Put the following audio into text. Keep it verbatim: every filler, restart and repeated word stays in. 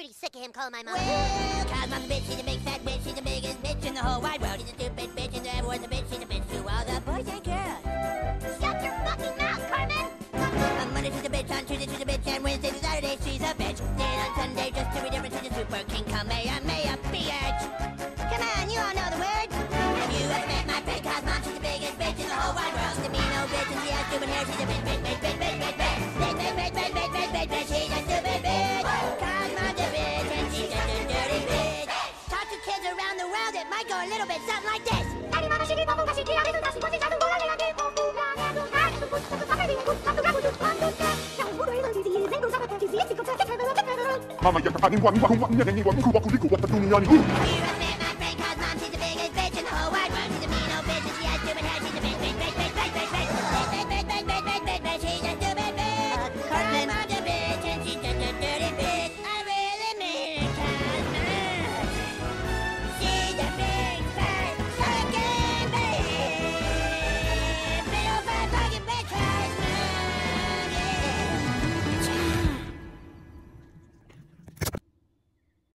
pretty sick of him calling my mom. Well, cause mom's a bitch, she's a big fat bitch, she's the biggest bitch in the whole wide world. She's a stupid bitch, and everyone's a bitch, she's a bitch to all the boys and girls. Shut your fucking mouth, Carmen! On Monday she's a bitch, on Tuesday she's a bitch, and Wednesday to Saturday she's a bitch. Then on Sunday, just to be different, she's a super king, Kamehameha, bitch. Come on, you all know the words. Have you ever met my friend, cause mom, she's the biggest bitch in the whole wide world. She's a mean old bitch, and she has stupid hair, she's a bitch, bitch, bitch, bitch, bitch, bitch, bitch. Bitch, bitch, bitch, bitch, bitch, bitch, bitch, bitch, she's a stupid bitch. Cause mom's a bitch, and she's just a dirty bitch. Talk to kids around the world, it might go a little bit something like this. Mama, ya kapanin wa mi wa wa mi ya ni wa mi ku wa ku di ku wa ta dunia ni.